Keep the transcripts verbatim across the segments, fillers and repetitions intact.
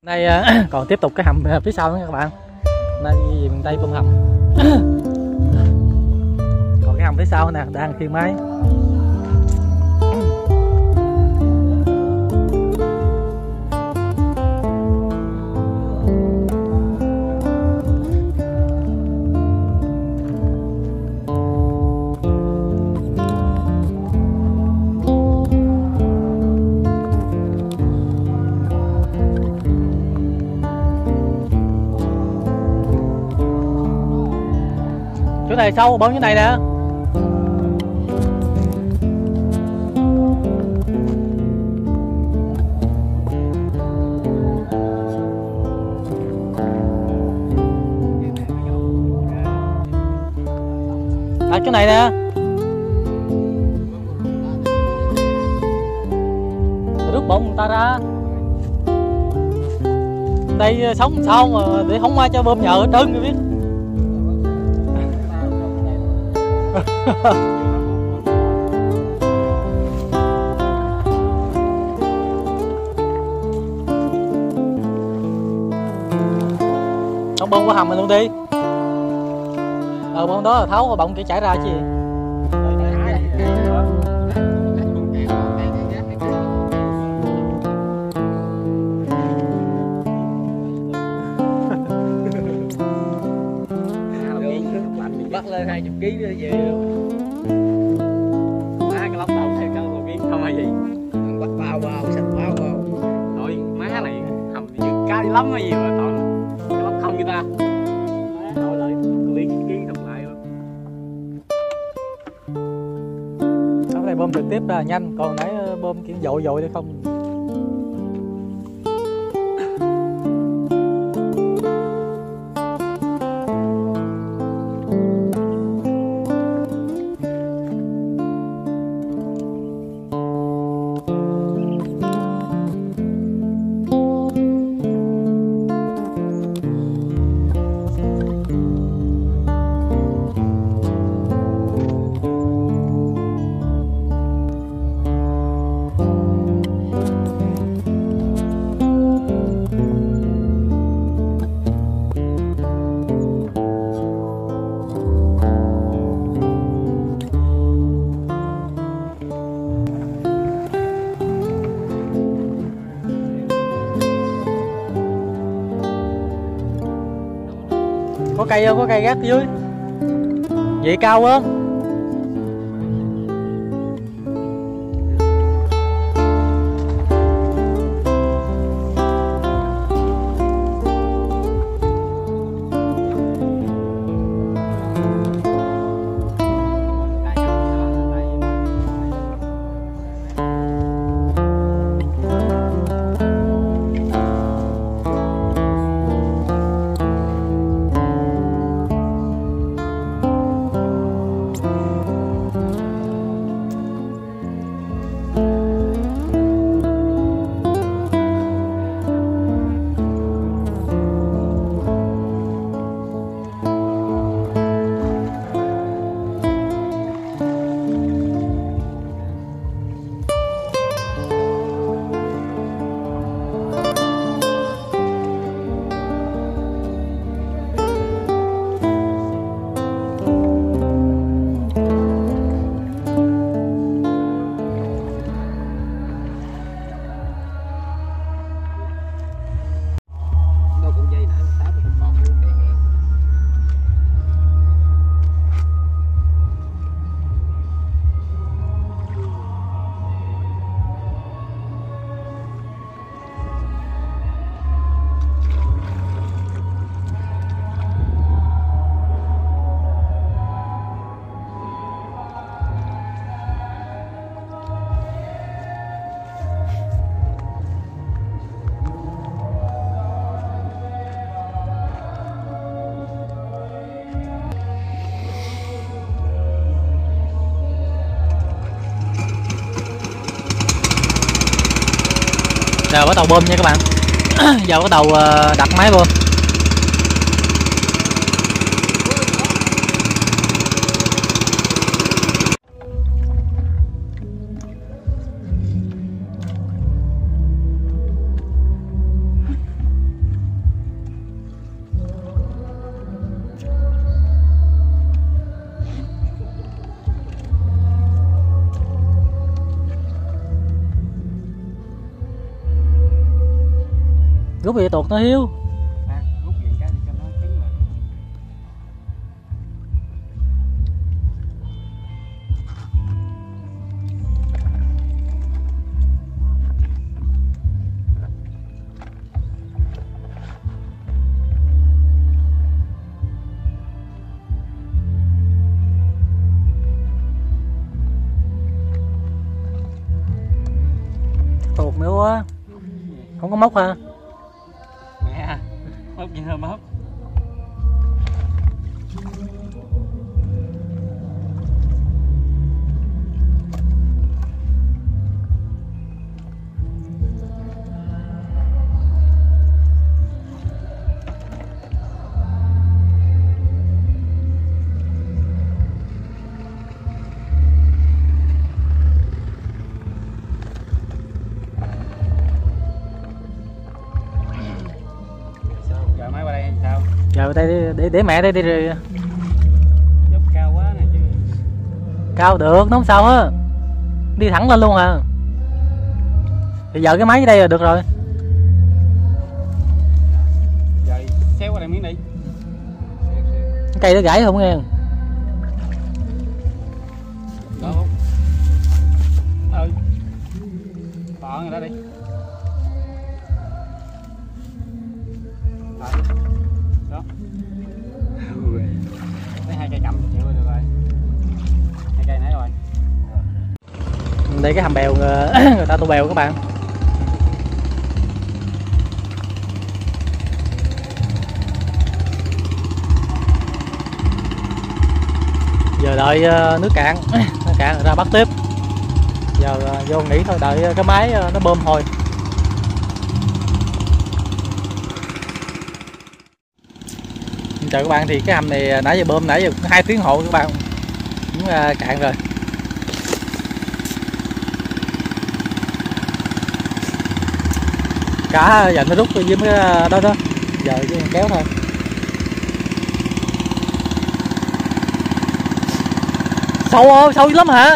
Đây còn tiếp tục cái hầm phía sau nữa các bạn. Đây đi về miền Tây bơm hầm. Còn cái hầm phía sau nè đang khiêng máy. Chỗ này sâu bơm chỗ này nè. À, chỗ này nè. Rút bụng người ta ra. Đây sống sao mà để không ai cho bơm nhờ hết trơn rồi biết. Ông bơm qua hầm mình luôn đi. Ờ bơm đó là tháo bọng kia chảy ra chứ gì. Bắt lên hai chục ký nữa về má cái lóc đầu theo cân một ký không hay gì bắt bao vào xịt bao vào rồi má này hầm dược cao dữ lắm hay gì mà toàn cái lóc không như ta thôi lại liên ký thọc lại luôn. Cái này bơm trực tiếp ra nhanh, còn nãy bơm kiểu dội dội để không. Có cây không? Có cây gác dưới. Vậy cao không? Giờ bắt đầu bơm nha các bạn. Giờ bắt đầu đặt máy bơm. rút về tuột nó hiu. À, rút điện cái thì cho nó cứng lại. Tuột nữa quá. Không có móc hả? Mẹ, móc gì thôi móc. Giờ máy qua đây sao? Giờ đây để, để để mẹ đây đi rồi. Dốc cao quá nè chứ. Cao được, nó không sao á. Đi thẳng lên luôn à. Thì giờ cái máy ở đây là được rồi. Giờ xéo qua đây miếng đi. Cái cây nó gãy không nghe. Đó. Ơi. Bỏ người đó đi. Đó. Lấy hai cây cầm chịu rồi được rồi. Hai cây nãy rồi. Đây cái hầm bèo người ta tô bèo các bạn. Giờ đợi nước cạn, nước cạn rồi ra bắt tiếp. Giờ vô nghỉ thôi, đợi cái máy nó bơm thôi. Chào các bạn, thì cái hầm này nãy giờ bơm nãy giờ hai tiếng hộ các bạn cũng cạn rồi. Cá giờ nó rút dưới cái đó đó, giờ chỉ kéo thôi. Sâu ơi, sâu lắm hả?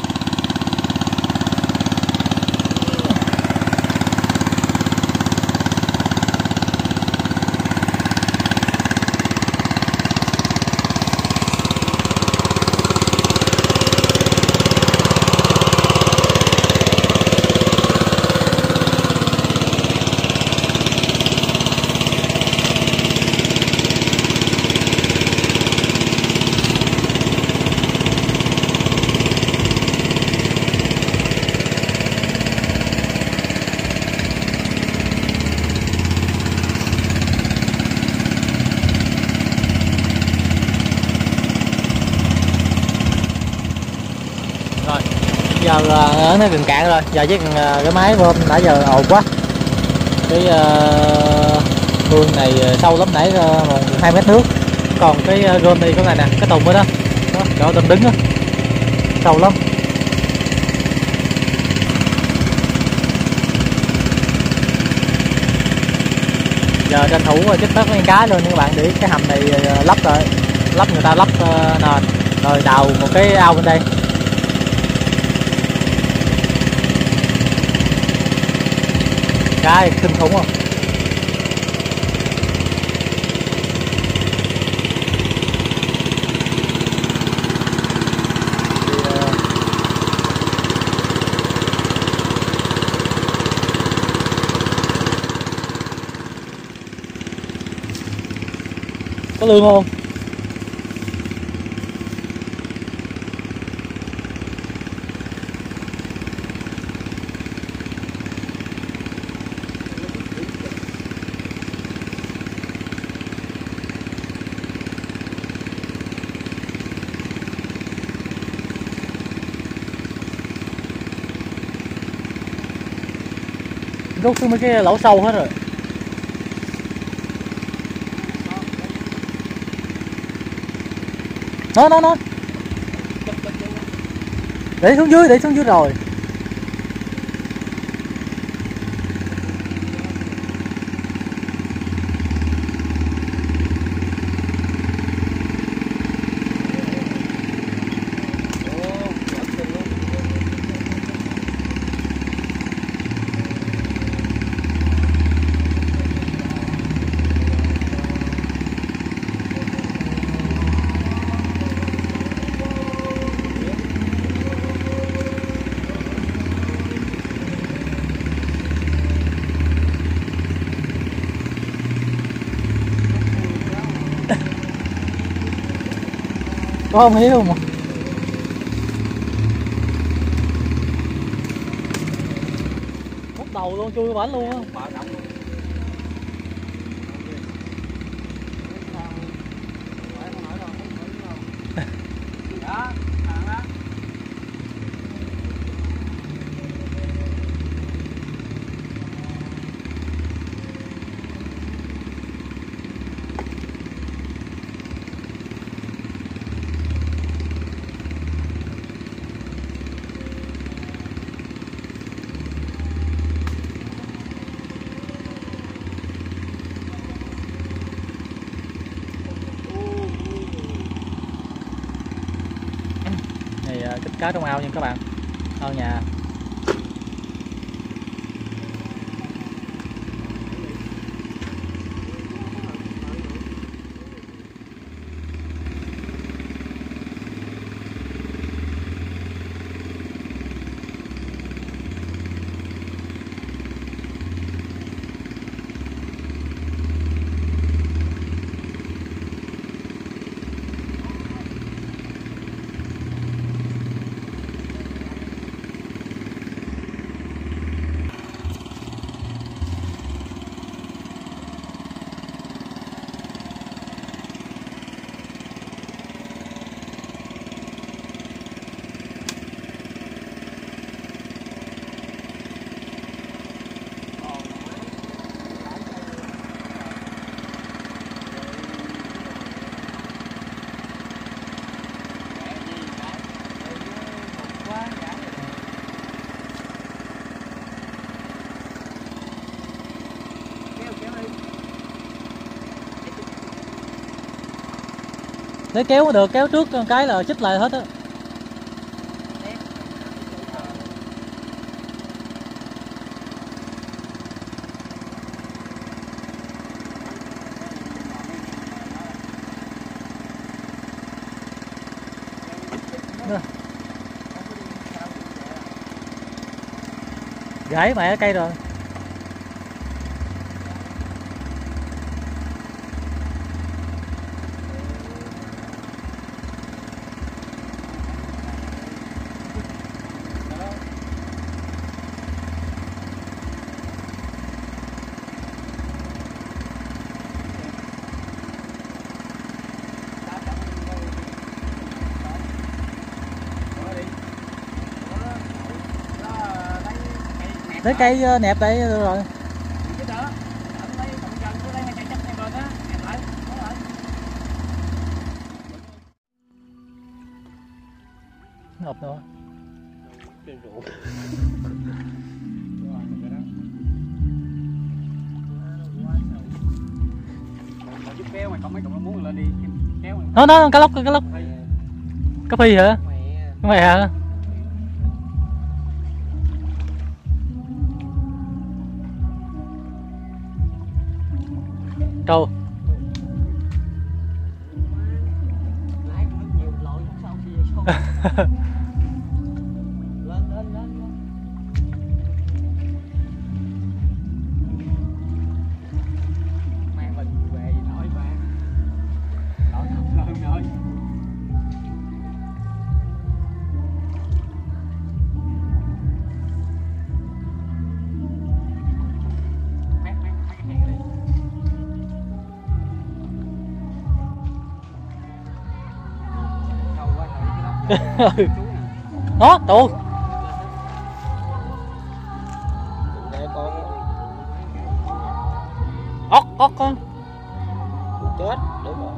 Giờ uh, nó gần cạn rồi, giờ chỉ cần uh, cái máy bơm nãy giờ ồn quá. Cái uh, mương này sâu lắm, nãy uh, một hai mét nước. Còn cái uh, rơm này cái này nè, cái tùng đó đó, đó chỗ tôm đứng đó, sâu lắm. Giờ tranh thủ chích tất con cá luôn các bạn, để cái hầm này uh, lắp rồi, lắp người ta lắp uh, nền rồi đào một cái ao bên đây. Cái kinh khủng không? Có lương không? Rút xuống mấy cái lỗ sâu hết rồi. Nó nó nó để xuống dưới, để xuống dưới rồi. có không Hiếu mà bắt đầu luôn, chui vào bển luôn á. Kích cá trong ao nha các bạn, ao nhà. Để kéo được, kéo trước cái là chích lại hết á. Gãy mẹ cây rồi. Lấy cây nẹp đây rồi. Ngập nữa. Nó nó cá lóc cá lóc. Cá phi hả? Cái mày hả? Trâu. Mang mình về gì nói ba. Đó không nói. Đó, tụ. Ốc, ốc con. Chết, đúng rồi.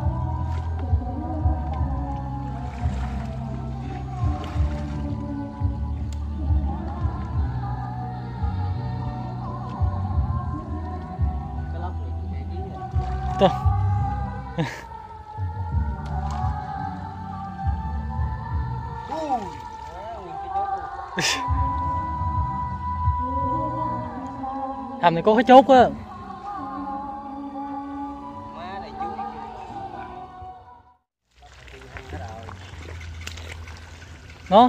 Trời. Hầm này có cái chốt á. Nó.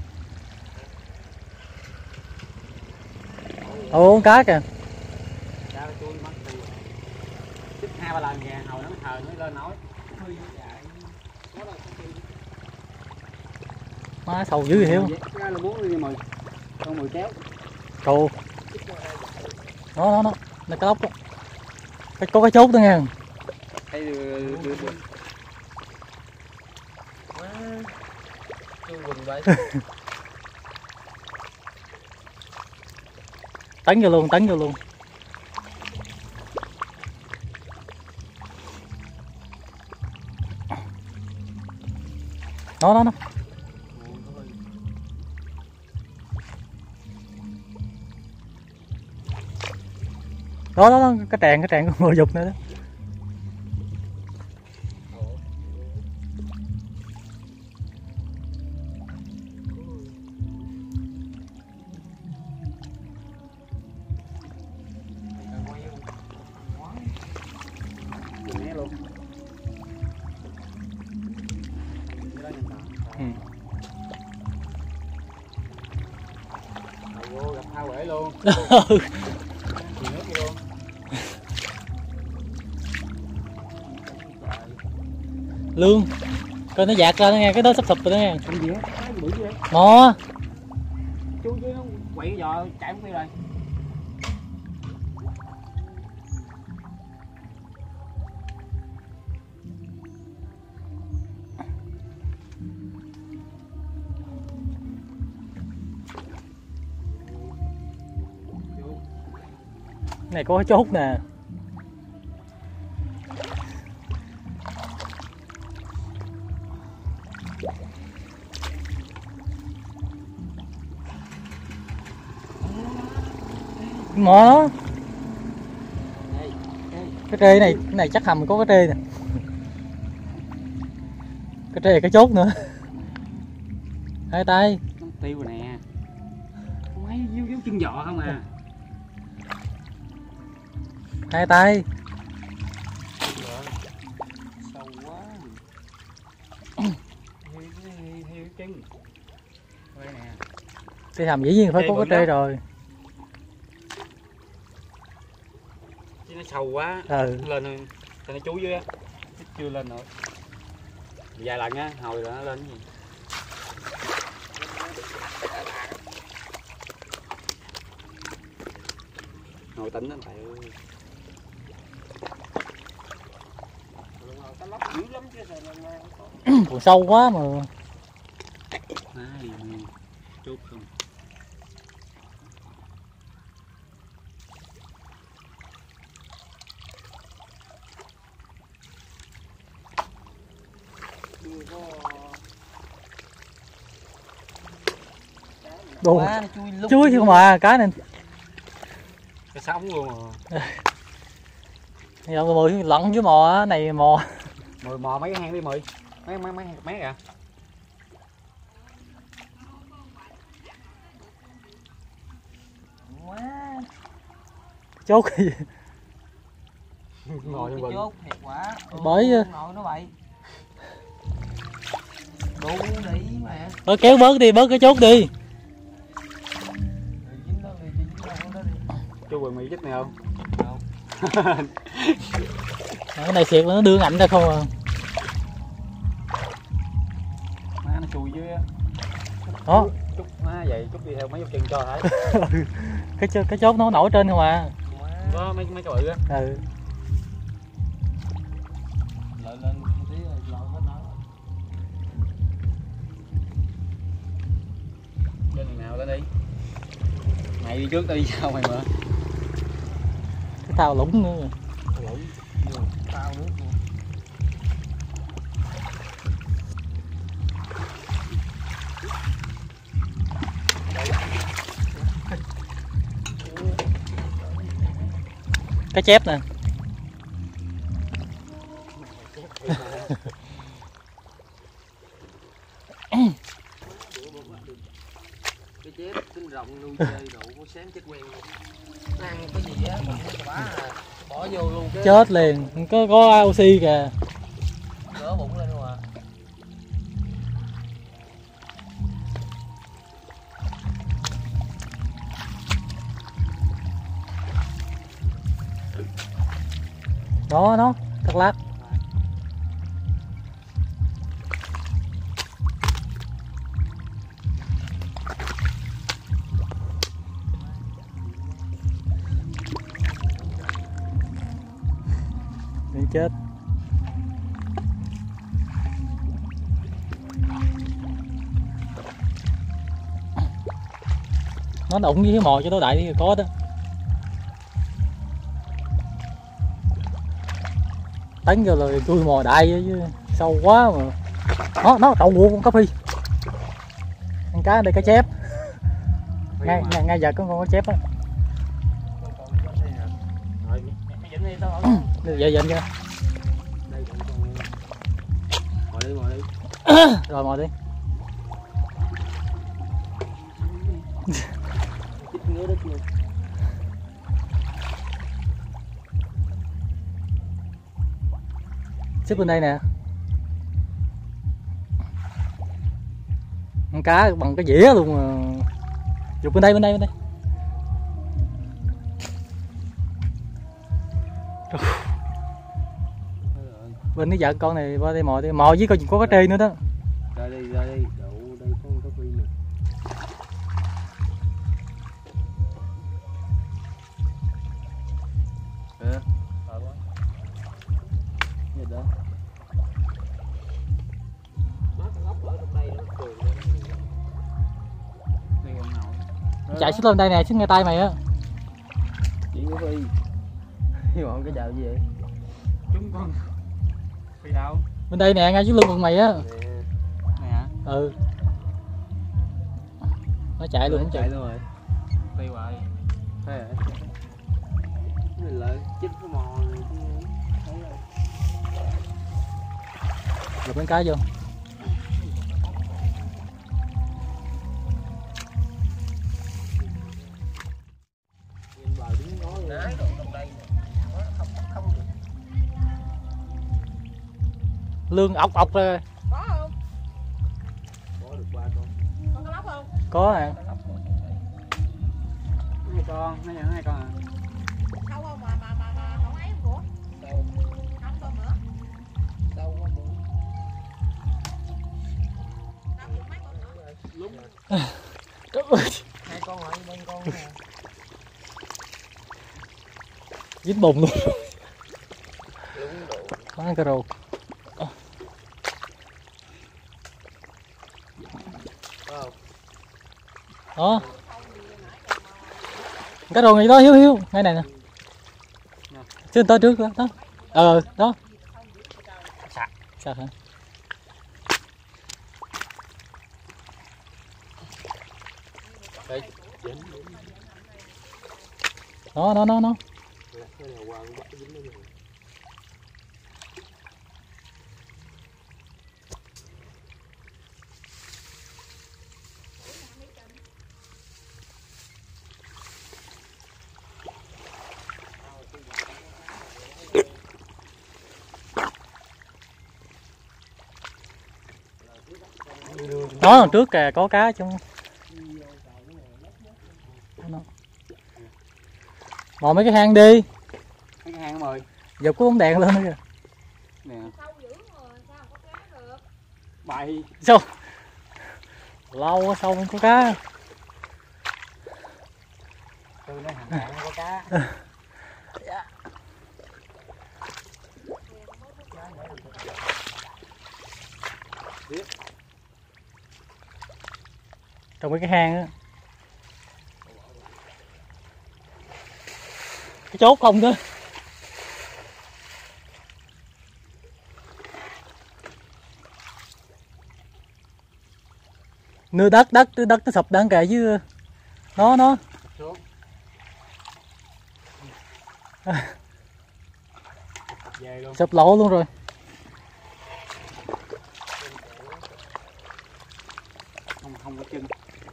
Ồ, cá kìa. Hai ba lần kìa, hồi nó thờ nó lên nói. Má sâu dữ Hiếu. Cái là muốn đi mồi. Con mồi kéo. Trù. Nó nó nó, nó cái lóc đó. Cái có cái chốt đó nha. Đây đưa đưa đưa. Tấn vô luôn, tấn vô luôn. Nó nó nó. Đó đó, đó cái tràng cái tràng của người dục nữa đó. Né luôn. Ừ. Vô gặp thao bể luôn. Nước luôn. Lương coi nó dạt ra nó nghe, cái đó sắp sụp rồi đó nghe. Cái gì á? Cái bự gì vậy? Mò. Chú chứ nó quậy giò chạy không đi rồi. Cái này có cái chốt nè. Mò nó. Cái trê này, cái này chắc hầm có cái trê nè. Cái trê cái chốt nữa. Hai tay. Nó tiêu rồi nè. Không thấy díu díu chân giò không à. Hai tay. Sâu quá. Heo heo chân. Đây nè. Cái hầm dĩ nhiên phải Trê có cái bự trê lắm. rồi. Chứ nó sâu quá. Ừ. Lên thôi. Cho nó chú dưới á. Chưa lên nữa. Vài lần á, hồi là nó lên cái gì. Ngồi tỉnh anh thầy ơi. Còn sâu quá mà. Ai, chốt không. Đồ. Chuối không mà cá nên. Cái sống luôn à. Giờ mười lặn với mò á, này mò. Mười mò mấy cái hang đi mười. Mấy mấy mấy mấy kìa. Chốt cái gì? Ngồi trong chốt thiệt quá. Bởi Nội nó vậy. Đủ đi mà. Thôi kéo bớt đi, bớt cái chốt đi. Chú quần mì chích này không? Không. Cái này xịt nó đưa ảnh ra không à. Má nó chui dưới á. Đó. Chút má vậy, chút đi theo mấy dấu chân cho thấy. cái cái chốt nó nổi trên không à. Có mấy mấy cái bự á. Ừ. Lợi lên một tí rồi lội hết nó. Lên đường nào lên đi. Mày đi trước tao đi sau mày mà. Cái tàu lũng nữa. Lũng. Tao nước luôn. Cái chép nè. Cái chép tính rộng nuôi chơi đủ có sáng chết quen luôn. Ăn cái gì á mà bá à, bỏ vô luôn cái Chết liền, có có oxy kìa. gỡ bụng lên luôn à. Đó nó, cắt lát. chết. Nó đụng với cái mò cho nó đại thì có đó. Đánh vô là chui mò đại chứ sâu quá mà. Nó nó đậu ngủ con cá phi. Con cá đây cá chép. Ngay ngay ngay giờ có con cá chép á. Rồi mày dính đi tao. Vậy vậy nha. Đây còn con. Mò đi, mò đi. Rồi mò đi. Chích ngứa đất luôn. Xếp bên đây nè. Con cá bằng cái dĩa luôn mà. Dục bên đây bên đây bên đây. Bên cái vợ con này qua đây mò đi, mò với coi có cá trê nữa đó. Ra đi, ra đi, đậu đây có con cá phi nè. Kìa, sợ quá. Gì đó. Má con ốc ở trong đây nó cười lên. Đi con nào. Chạy xuống lên đây nè, xuống ngay tay mày á. Chỉ có phi. Hy vọng cái chào gì vậy? Chúng con phi đâu? Bên đây nè, ngay xuống lưng con mày á. Nè. Này hả? Ừ. Nó chạy luôn, không Chạy chạy. luôn rồi. Phi hoài. Thấy rồi. Cái này là chích cái mò này chứ. Thấy rồi. Lục con cá vô. Nhìn bờ đứng ngó luôn. Nãy đồ trong đây nè. Nó không không được. Lương ọc ọc rồi. Có không? Bỏ được ba con. Con cá lóc không? Có nè. Hai con, nó nhận hai con à. Sâu không mà mà mà mà không ấy không của? Sâu. Không con nữa. Sâu quá con. Đâu được mấy con nữa? Lúc Trời ơi, hai con lại bên con nè. dính bùn luôn. Đúng độ. Có ăn cà rô. Không. Đó. Cá rô này đó, Hiếu Hiếu, ngay này nè. Chứ tới trước đó. Đó. Ờ, đó. Sạc. Sạc hả? Đây. Đó, đó, đó, đó. Cái này qua bắt cái dính nó rồi. Đó, đằng trước kìa, có cá trong. Đó. Mò mấy cái hang đi. Mấy cái hang mời. Giờ có bóng đèn lên nữa kìa. Nè. Sâu dữ rồi, sao không có cá được? Bậy. Sao? Lâu quá sao không có cá. Từ nó hàng cạn có cá. Trong mấy cái hang á. Cái chốt không đó. Nưa đất đất đất nó sụp đáng kệ chứ. Nó nó. Xuống. Về luôn. Sụp lỗ luôn rồi. Không không có chân.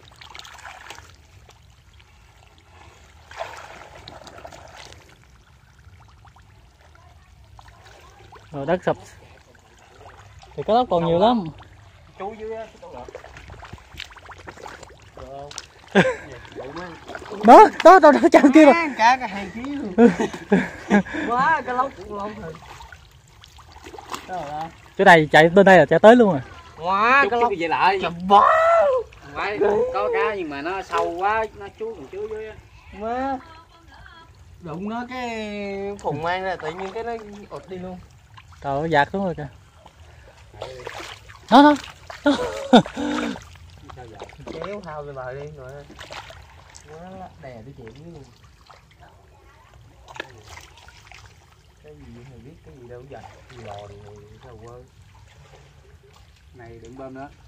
Rồi đất sụp. Thì cái đó còn nhiều lắm. Chú dưới á, chú lợn. Đó, đó, đó, đó, chân kia rồi. Cá cái hai ký luôn. Quá cái lóc cũng lông rồi. Chỗ này chạy bên đây là chạy tới luôn rồi. Quá Chú cái chú lóc. cái gì lại? Chà bá. Phải có cá nhưng mà nó sâu quá, nó chú còn chú dưới á. Má. đụng nó cái phùng mang ra tự nhiên cái nó ụt đi luôn. Trời ơi, giạt xuống rồi kìa. Nó nó. Kéo thao lên bờ đi rồi nó đè tới chuyện với luôn. Cái gì mày biết cái gì đâu giật gì lò này sao quên. Này đừng bơm nữa.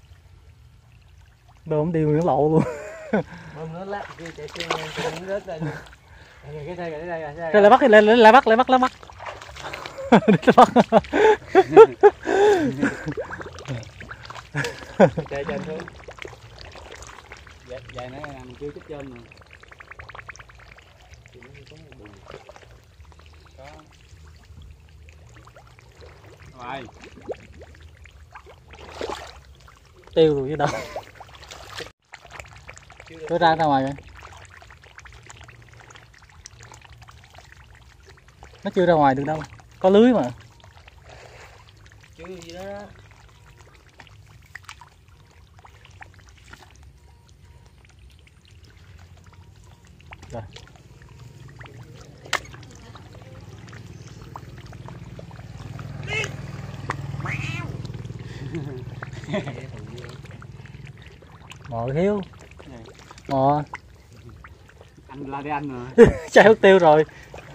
Bơm điều nó lộ luôn. Bơm nó lát kia chạy xe chạy nó rớt ra luôn. Cái xe cái đây cái Đây lại bắt lên lại bắt lại bắt lại bắt. Đi bắt. chạy trên xuống. Vậy vậy nó ăn chưa chút trên mà. Có. Rồi. Tiêu rồi chứ đâu. Cứ ra ra ngoài rồi. Nó chưa ra ngoài được đâu. Có lưới mà. Chưa gì đó. Rồi. Mò thiếu. Mò. Anh la đi anh rồi. Chai hút tiêu rồi.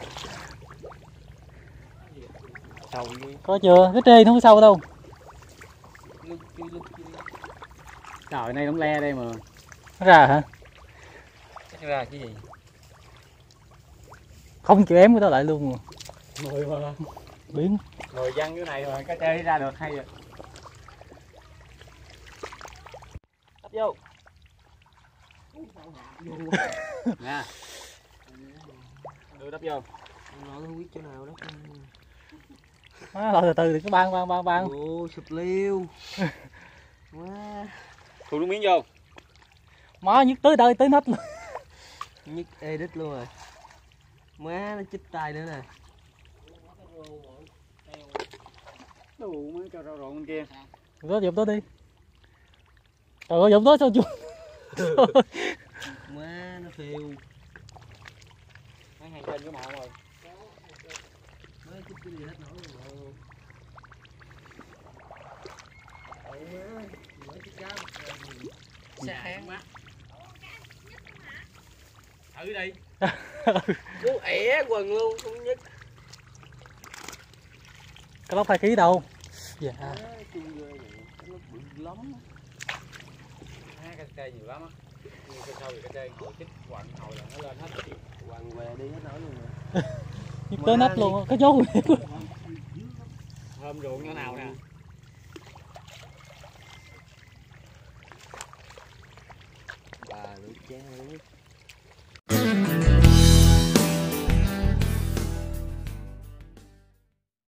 Sầu gì? Có chưa? Cái trê không có sâu đâu. Lúc kia lúc kia. Trời nay đóng le đây mà. Nó ra hả? Nó ra cái gì? Không chịu ém cái đó lại luôn mà. Mười mà. Biến. Mười văng cái này mà cái chơi ra được hay rồi. Đắp vô. Nè. Đưa đắp vô. Nó không biết chỗ nào đó. Má, từ từ cứ ban ban ban ban. Ồ, sụp liêu. Quá. Thu nước miếng vô. Má nhức tới đây tới nách luôn. Nhức edit luôn rồi. Má nó chích tay nữa nè. Đủ mới cho rau rộn bên kia. Đó dùng đó đi. Trời ơi dùng đó sao chưa? Má nó phiêu. Mấy hàng trên cái màu rồi. Má chích cái gì hết nổi rồi. Ôi má, má chích cam. Sát hang má. Thử đi. Cú ẻ quần luôn, không nhất. Cái lóc hai ký đâu? Dạ. Má, chung ghê vậy. Nó bự lắm. Hai cái cây nhiều lắm á. Nhưng cái sau thì cái cây ngồi chích quặng ngồi là nó lên hết. Quằn về đi hết nổi luôn rồi. Nhức tới nách luôn á, cái chốt. Hôm ruộng nhỏ nào nè. Bà nữ cha